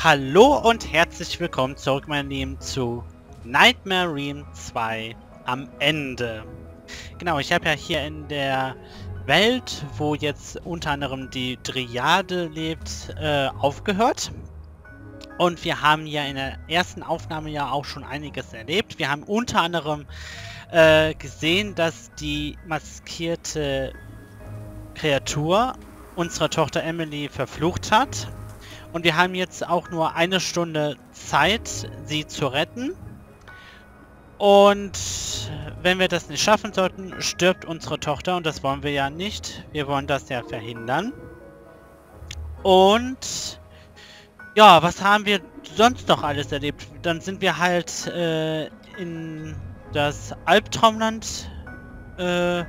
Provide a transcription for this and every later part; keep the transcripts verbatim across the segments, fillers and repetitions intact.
Hallo und herzlich willkommen zurück, meine Lieben, zu Nightmare Realm zwei am Ende. Genau, ich habe ja hier in der Welt, wo jetzt unter anderem die Dryade lebt, äh, aufgehört. Und wir haben ja in der ersten Aufnahme ja auch schon einiges erlebt. Wir haben unter anderem äh, gesehen, dass die maskierte Kreatur unsere Tochter Emily verflucht hat. Und wir haben jetzt auch nur eine Stunde Zeit, sie zu retten. Und wenn wir das nicht schaffen sollten, stirbt unsere Tochter. Und das wollen wir ja nicht. Wir wollen das ja verhindern. Und ja, was haben wir sonst noch alles erlebt? Dann sind wir halt äh, in das Albtraumland äh,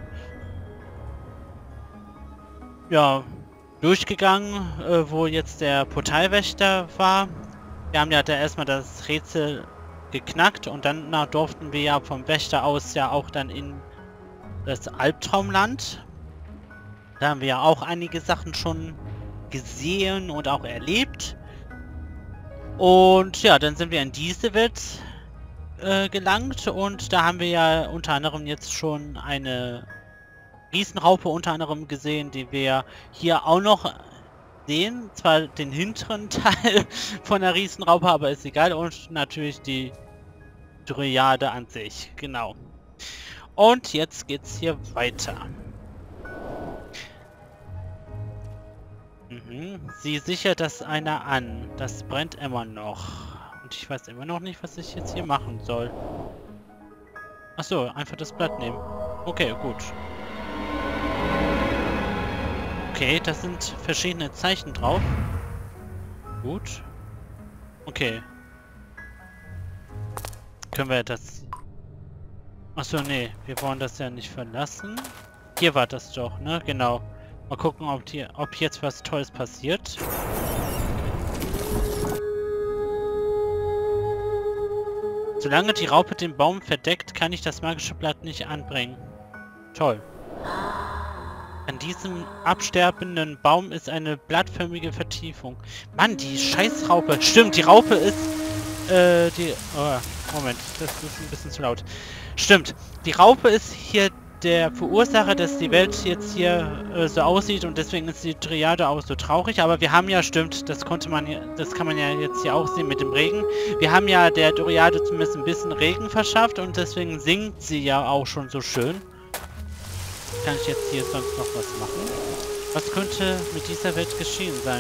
ja, durchgegangen, äh, wo jetzt der Portalwächter war. Wir haben ja da erstmal das Rätsel geknackt und dann na, durften wir ja vom Wächter aus ja auch dann in das Albtraumland. Da haben wir ja auch einige Sachen schon gesehen und auch erlebt. Und ja, dann sind wir in diese Welt äh, gelangt und da haben wir ja unter anderem jetzt schon eine Riesenraupe unter anderem gesehen, die wir hier auch noch sehen. Zwar den hinteren Teil von der Riesenraupe, aber ist egal. Und natürlich die Dryade an sich. Genau. Und jetzt geht's hier weiter. Mhm. Sie sichert das einer an. Das brennt immer noch. Und ich weiß immer noch nicht, was ich jetzt hier machen soll. Achso, einfach das Blatt nehmen. Okay, gut. Okay, das sind verschiedene Zeichen drauf. Gut. Okay. Können wir das... Achso, nee. Wir wollen das ja nicht verlassen. Hier war das doch, ne? Genau. Mal gucken, ob, die, ob jetzt was Tolles passiert. Solange die Raupe den Baum verdeckt, kann ich das magische Blatt nicht anbringen. Toll. An diesem absterbenden Baum ist eine blattförmige Vertiefung. Mann, die Scheißraupe. Stimmt, die Raupe ist... Äh, die... Oh, Moment, das ist ein bisschen zu laut. Stimmt, die Raupe ist hier der Verursacher, dass die Welt jetzt hier äh, so aussieht und deswegen ist die Dryade auch so traurig. Aber wir haben ja, stimmt, das konnte man ja, das kann man ja jetzt hier auch sehen mit dem Regen. Wir haben ja der Dryade zumindest ein bisschen Regen verschafft und deswegen singt sie ja auch schon so schön. Kann ich jetzt hier sonst noch was machen? Was könnte mit dieser Welt geschehen sein?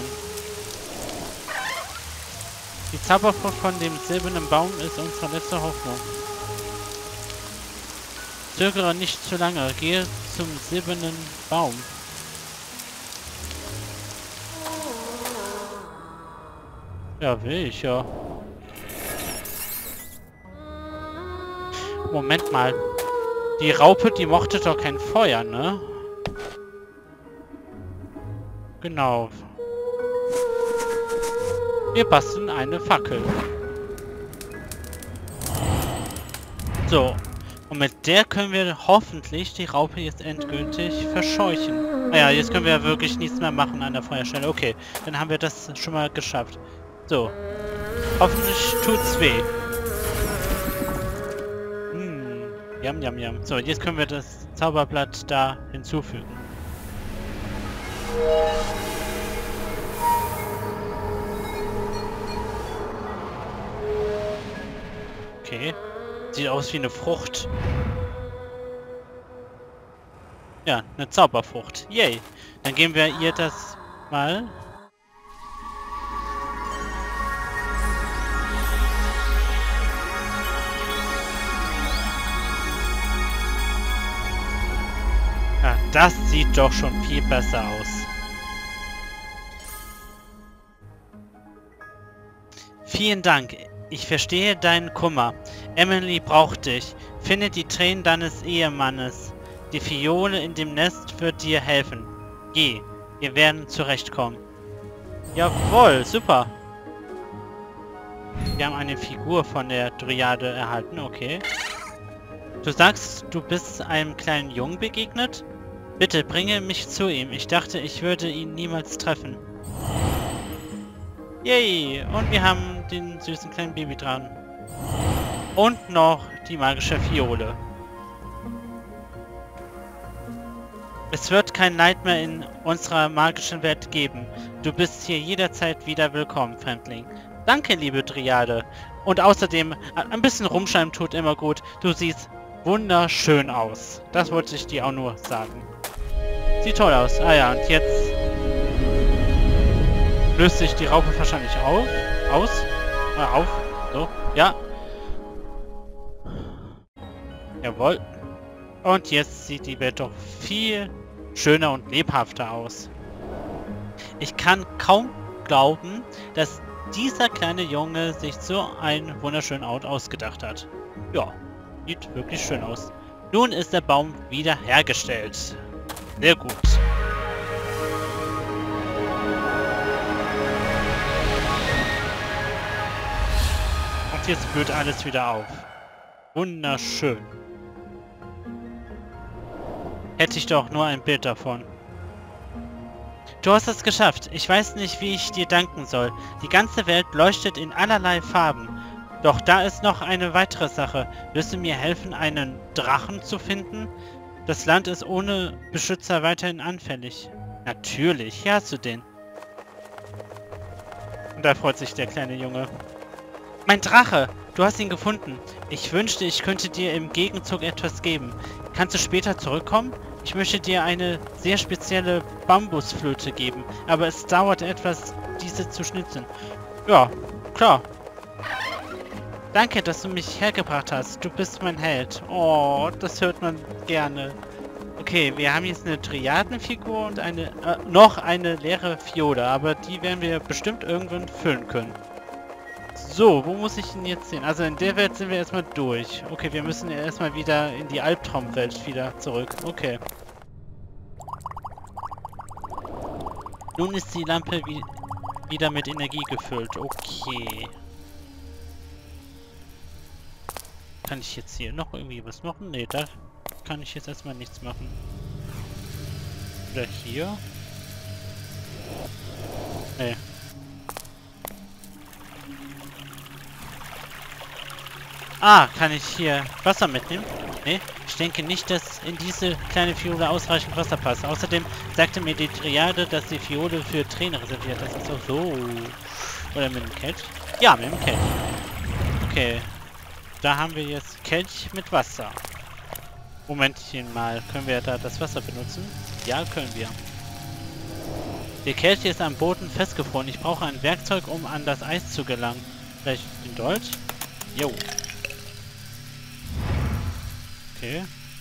Die Zauberfrucht von dem silbernen Baum ist unsere letzte Hoffnung. Zögere nicht zu lange. Gehe zum silbernen Baum. Ja, will ich, ja. Moment mal. Die Raupe, die mochte doch kein Feuer, ne? Genau. Wir basteln eine Fackel. So. Und mit der können wir hoffentlich die Raupe jetzt endgültig verscheuchen. Naja, jetzt können wir ja wirklich nichts mehr machen an der Feuerstelle. Okay, dann haben wir das schon mal geschafft. So. Hoffentlich tut's weh. Jam, jam, jam. So, jetzt können wir das Zauberblatt da hinzufügen. Okay. Sieht aus wie eine Frucht. Ja, eine Zauberfrucht. Yay. Dann geben wir ihr das mal. Ja, das sieht doch schon viel besser aus. Vielen Dank. Ich verstehe deinen Kummer. Emily braucht dich. Finde die Tränen deines Ehemannes. Die Fiole in dem Nest wird dir helfen. Geh. Wir werden zurechtkommen. Jawohl, super. Wir haben eine Figur von der Dryade erhalten, okay. Du sagst, du bist einem kleinen Jungen begegnet? Bitte, bringe mich zu ihm. Ich dachte, ich würde ihn niemals treffen. Yay! Und wir haben den süßen kleinen Baby dran. Und noch die magische Fiole. Es wird kein Leid mehr in unserer magischen Welt geben. Du bist hier jederzeit wieder willkommen, Fremdling. Danke, liebe Dryade. Und außerdem, ein bisschen rumschreiben tut immer gut. Du siehst wunderschön aus. Das wollte ich dir auch nur sagen. Sieht toll aus. Ah ja, und jetzt löst sich die Raupe wahrscheinlich auf. Aus. Ah, auf. So. Ja. Jawohl. Und jetzt sieht die Welt doch viel schöner und lebhafter aus. Ich kann kaum glauben, dass dieser kleine Junge sich so einen wunderschönen Ort ausgedacht hat. Ja, sieht wirklich schön aus. Nun ist der Baum wieder hergestellt. Sehr gut. Und jetzt blüht alles wieder auf. Wunderschön. Hätte ich doch nur ein Bild davon. Du hast es geschafft. Ich weiß nicht, wie ich dir danken soll. Die ganze Welt leuchtet in allerlei Farben. Doch da ist noch eine weitere Sache. Willst du mir helfen, einen Drachen zu finden? Das Land ist ohne Beschützer weiterhin anfällig. Natürlich, hier hast du den. Und da freut sich der kleine Junge. Mein Drache! Du hast ihn gefunden. Ich wünschte, ich könnte dir im Gegenzug etwas geben. Kannst du später zurückkommen? Ich möchte dir eine sehr spezielle Bambusflöte geben, aber es dauert etwas, diese zu schnitzen. Ja, klar. Danke, dass du mich hergebracht hast. Du bist mein Held. Oh, das hört man gerne. Okay, wir haben jetzt eine Triadenfigur und eine äh, noch eine leere Fiole, aber die werden wir bestimmt irgendwann füllen können. So, wo muss ich ihn jetzt hin? Also in der Welt sind wir erstmal durch. Okay, wir müssen ja erstmal wieder in die Albtraumwelt wieder zurück. Okay. Nun ist die Lampe wie wieder mit Energie gefüllt. Okay. Kann ich jetzt hier noch irgendwie was machen? Ne, da kann ich jetzt erstmal nichts machen. Oder hier? Ne. Ah, kann ich hier Wasser mitnehmen? Ne, ich denke nicht, dass in diese kleine Fiole ausreichend Wasser passt. Außerdem sagte mir die Triade, dass die Fiole für Tränen reserviert ist. Das ist auch so. Oder mit dem Kelch? Ja, mit dem Kelch. Okay. Da haben wir jetzt Kelch mit Wasser. Momentchen mal. Können wir da das Wasser benutzen? Ja, können wir. Der Kelch ist am Boden festgefroren. Ich brauche ein Werkzeug, um an das Eis zu gelangen. Vielleicht in Deutsch? Jo. Okay.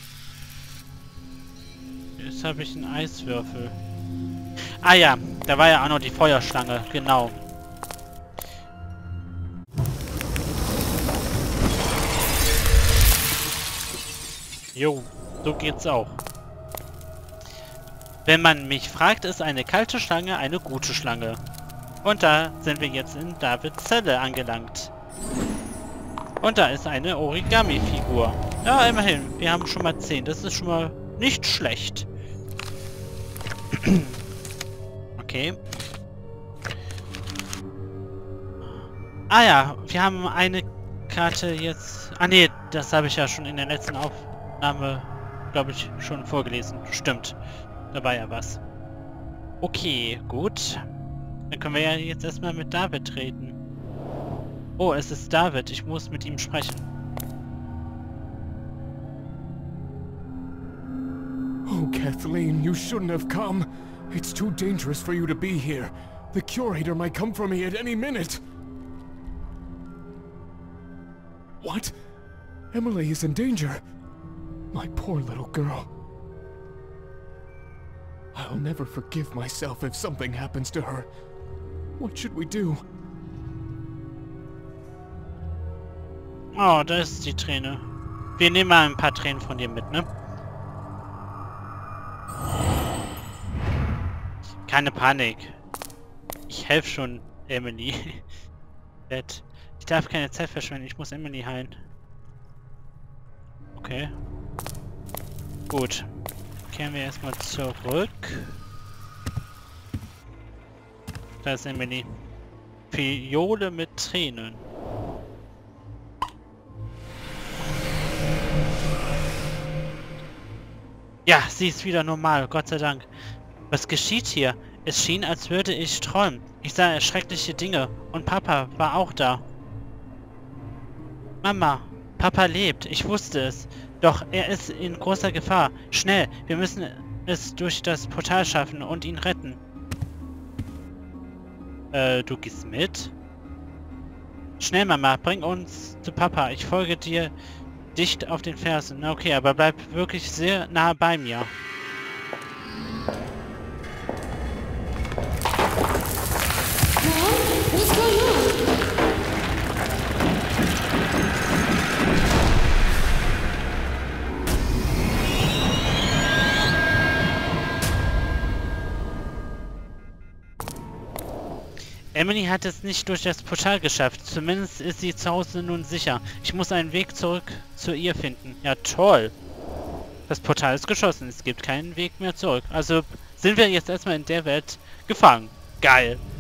Jetzt habe ich einen Eiswürfel. Ah ja, da war ja auch noch die Feuerschlange. Genau. Jo, so geht's auch. Wenn man mich fragt, ist eine kalte Schlange eine gute Schlange. Und da sind wir jetzt in Davids Zelle angelangt. Und da ist eine Origami-Figur. Ja, immerhin. Wir haben schon mal zehn. Das ist schon mal nicht schlecht. Okay. Ah ja, wir haben eine Karte jetzt... Ah ne, das habe ich ja schon in der letzten Aufnahme, glaube ich, schon vorgelesen. Stimmt. Da war ja was. Okay, gut. Dann können wir ja jetzt erstmal mit David reden. Oh, es ist David. Ich muss mit ihm sprechen. Oh, Kathleen, you shouldn't have come. It's too dangerous for you to be here. The curator might come for me at any minute. What? Emily is in danger. My poor little girl. I'll never forgive myself if something happens to her. What should we do? Oh, da ist die Träne. Wir nehmen mal ein paar Tränen von dir mit, ne? Keine Panik. Ich helfe schon, Emily. Ich darf keine Zeit verschwenden. Ich muss Emily heilen. Okay. Gut. Kehren wir erstmal zurück. Da ist Emily. Fiole mit Tränen. Ja, sie ist wieder normal, Gott sei Dank. Was geschieht hier? Es schien, als würde ich träumen. Ich sah schreckliche Dinge und Papa war auch da. Mama, Papa lebt, ich wusste es. Doch er ist in großer Gefahr. Schnell, wir müssen es durch das Portal schaffen und ihn retten. Äh, du gehst mit? Schnell, Mama, bring uns zu Papa. Ich folge dir dicht auf den Fersen. Na okay, aber bleib wirklich sehr nah bei mir. What's going on? Emily hat es nicht durch das Portal geschafft. Zumindest ist sie zu Hause nun sicher. Ich muss einen Weg zurück zu ihr finden. Ja, toll. Das Portal ist geschlossen. Es gibt keinen Weg mehr zurück. Also sind wir jetzt erstmal in der Welt gefangen. Geil.